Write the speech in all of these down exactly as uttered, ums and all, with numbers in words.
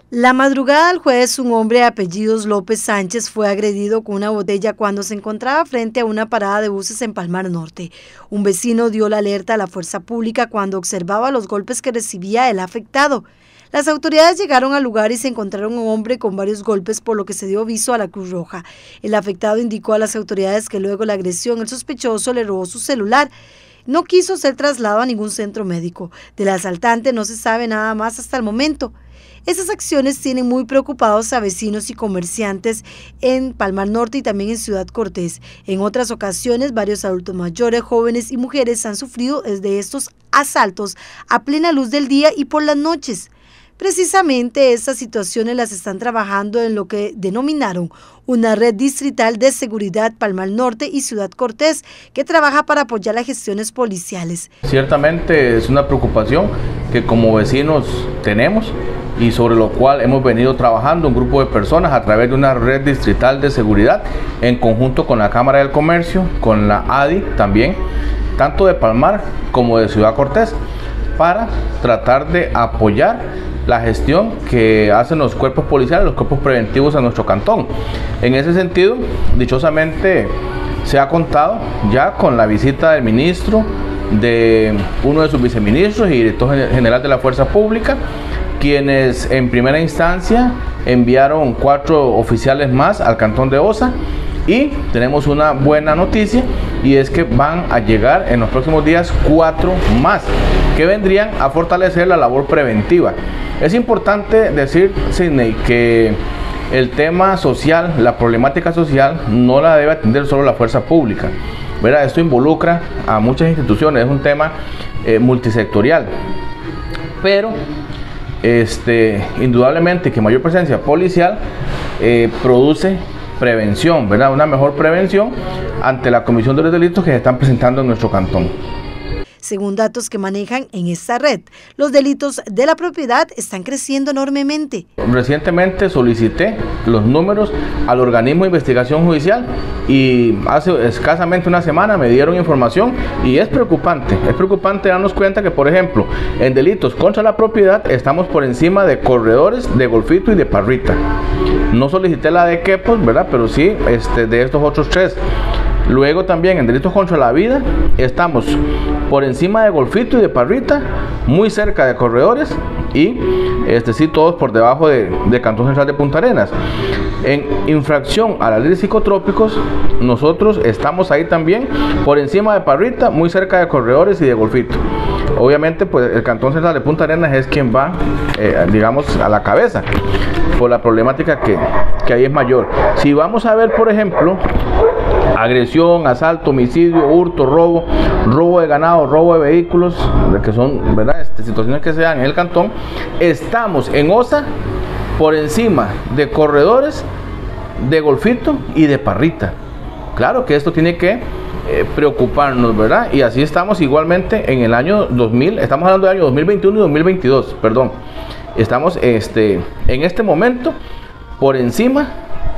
La madrugada del jueves, un hombre de apellidos López Sánchez fue agredido con una botella cuando se encontraba frente a una parada de buses en Palmar Norte. Un vecino dio la alerta a la fuerza pública cuando observaba los golpes que recibía el afectado. Las autoridades llegaron al lugar y se encontraron un hombre con varios golpes, por lo que se dio aviso a la Cruz Roja. El afectado indicó a las autoridades que luego de la agresión el sospechoso le robó su celular. No quiso ser trasladado a ningún centro médico. Del asaltante no se sabe nada más hasta el momento. Esas acciones tienen muy preocupados a vecinos y comerciantes en Palmar Norte y también en Ciudad Cortés. En otras ocasiones, varios adultos mayores, jóvenes y mujeres han sufrido de estos asaltos a plena luz del día y por las noches. Precisamente estas situaciones las están trabajando en lo que denominaron una red distrital de seguridad Palmar Norte y Ciudad Cortés, que trabaja para apoyar las gestiones policiales. Ciertamente es una preocupación que como vecinos tenemos y sobre lo cual hemos venido trabajando un grupo de personas a través de una red distrital de seguridad en conjunto con la Cámara del Comercio, con la A D I también, tanto de Palmar como de Ciudad Cortés, para tratar de apoyar la gestión que hacen los cuerpos policiales, los cuerpos preventivos a nuestro cantón. En ese sentido, dichosamente se ha contado ya con la visita del ministro, de uno de sus viceministros y director general de la Fuerza Pública, quienes en primera instancia enviaron cuatro oficiales más al cantón de Osa. Y tenemos una buena noticia, y es que van a llegar en los próximos días cuatro más que vendrían a fortalecer la labor preventiva. Es importante decir, Sidney, que el tema social, la problemática social, no la debe atender solo la fuerza pública, ¿verdad? Esto involucra a muchas instituciones, es un tema eh, multisectorial, pero este, indudablemente que mayor presencia policial eh, produce prevención, ¿verdad? Una mejor prevención ante la comisión de los delitos que se están presentando en nuestro cantón. Según datos que manejan en esta red, los delitos de la propiedad están creciendo enormemente. Recientemente solicité los números al organismo de investigación judicial y hace escasamente una semana me dieron información y es preocupante. Es preocupante darnos cuenta que, por ejemplo, en delitos contra la propiedad estamos por encima de corredores, de golfito y de parrita. No solicité la de quepos, ¿verdad? Pero sí este, de estos otros tres. Luego también en delitos contra la vida estamos por encima de golfito y de parrita, muy cerca de corredores y este sí todos por debajo de, de Cantón Central de Punta Arenas. En infracción a la ley de psicotrópicos nosotros estamos ahí también por encima de parrita, muy cerca de corredores y de golfito. Obviamente pues el Cantón Central de Punta Arenas es quien va eh, digamos a la cabeza por la problemática que, que ahí es mayor. Si vamos a ver, por ejemplo, agresión, asalto, homicidio, hurto, robo, robo de ganado, robo de vehículos, que son, ¿verdad?, este, situaciones que se dan en el cantón, estamos en Osa por encima de corredores, de golfito y de parrita. Claro que esto tiene que eh, preocuparnos, ¿verdad? Y así estamos igualmente en el año dos mil, estamos hablando del año dos mil veintiuno y dos mil veintidós, perdón. Estamos este, en este momento por encima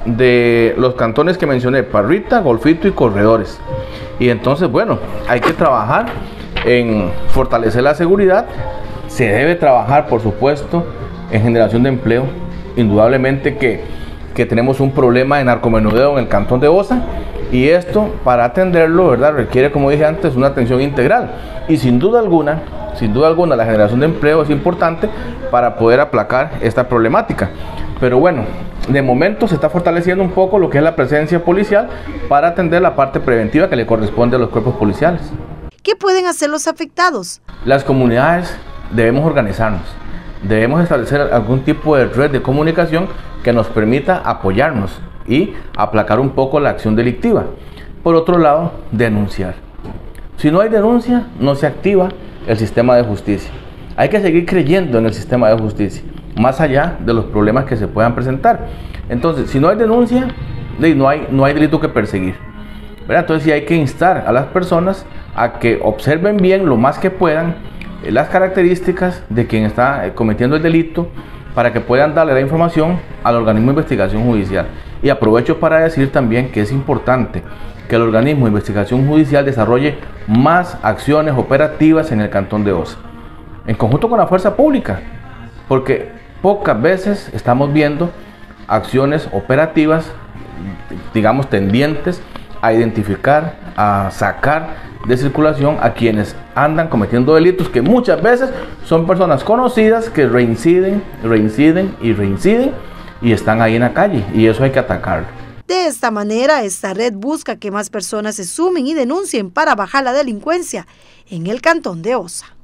de los cantones que mencioné, parrita, golfito y corredores. Y entonces, bueno, hay que trabajar en fortalecer la seguridad. Se debe trabajar, por supuesto, en generación de empleo. Indudablemente que, que tenemos un problema de narcomenudeo en el cantón de Osa, y esto, para atenderlo, ¿verdad?, requiere, como dije antes, una atención integral. Y sin duda alguna, sin duda alguna, la generación de empleo es importante para poder aplacar esta problemática. Pero bueno, de momento se está fortaleciendo un poco lo que es la presencia policial para atender la parte preventiva que le corresponde a los cuerpos policiales. ¿Qué pueden hacer los afectados? Las comunidades debemos organizarnos, debemos establecer algún tipo de red de comunicación que nos permita apoyarnos y aplacar un poco la acción delictiva. Por otro lado, denunciar. Si no hay denuncia, no se activa el sistema de justicia. Hay que seguir creyendo en el sistema de justicia, más allá de los problemas que se puedan presentar. Entonces, si no hay denuncia, no hay, no hay delito que perseguir, ¿verdad? Entonces sí hay que instar a las personas a que observen bien lo más que puedan eh, las características de quien está eh, cometiendo el delito, para que puedan darle la información al organismo de investigación judicial. Y aprovecho para decir también que es importante que el organismo de investigación judicial desarrolle más acciones operativas en el cantón de Osa, en conjunto con la fuerza pública, porque pocas veces estamos viendo acciones operativas, digamos, tendientes a identificar, a sacar de circulación a quienes andan cometiendo delitos, que muchas veces son personas conocidas que reinciden, reinciden y reinciden y están ahí en la calle, y eso hay que atacarlo. De esta manera, esta red busca que más personas se sumen y denuncien para bajar la delincuencia en el cantón de Osa.